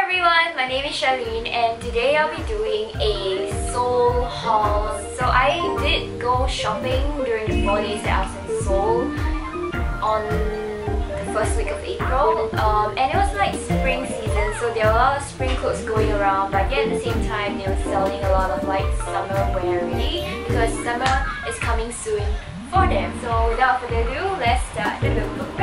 everyone, my name is Sharleen and today I'll be doing a Seoul haul. So I did go shopping during the 4 days that I was in Seoul on the first week of April, and it was like spring season, so there were a lot of spring clothes going around, but yet at the same time they were selling a lot of like summer wear already because summer is coming soon for them. So without further ado, let's start the lookbook.